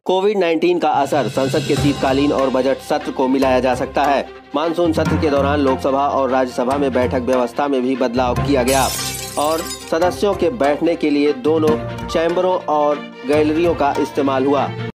कोविड-19 का असर संसद के शीतकालीन और बजट सत्र को मिलाया जा सकता है। मानसून सत्र के दौरान लोकसभा और राज्यसभा में बैठक व्यवस्था में भी बदलाव किया गया और सदस्यों के बैठने के लिए दोनों चैम्बरों और गैलरियों का इस्तेमाल हुआ।